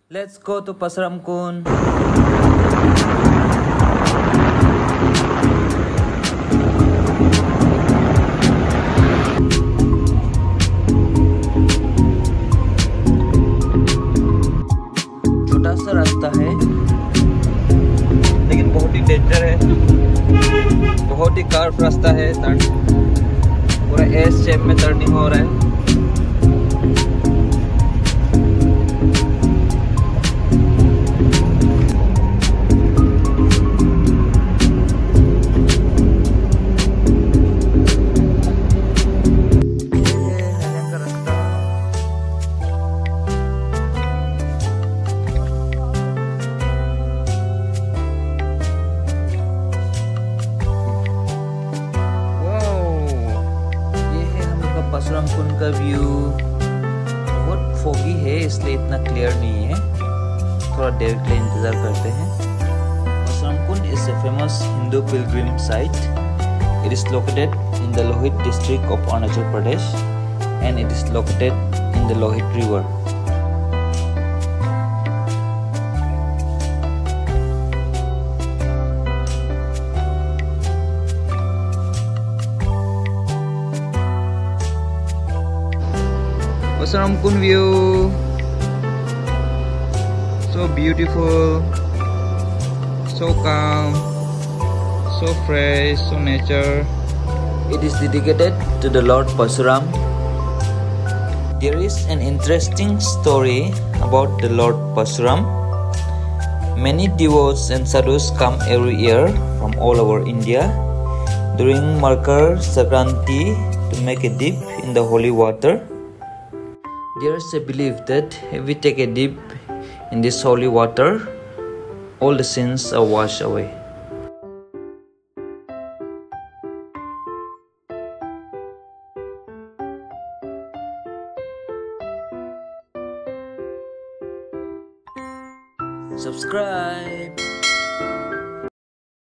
Let's go to Pasaramkund. छोटा सा रास्ता है लेकिन बहुत ही डेंजर है, बहुत ही कर्व रास्ता है। पूरा एस शेप में टर्निंग हो रहा है। पासुरामकुंड का व्यू बहुत फोगी है इसलिए इतना क्लियर नहीं है, थोड़ा देर के लिए इंतजार करते हैं। Parasuram Kund is a famous Hindu pilgrim site. It is located in the Lohit district of Arunachal Pradesh and it is located in the Lohit river. Pasaramkund view, so beautiful, so calm, so fresh, so nature. It is dedicated to the Lord Parsuram. There is an interesting story about the Lord Parsuram. Many devotees and sadhus come every year from all over India during Makar Sankranti to make a dip in the holy water. There is a belief that if we take a dip in this holy water, all the sins are washed away. Subscribe.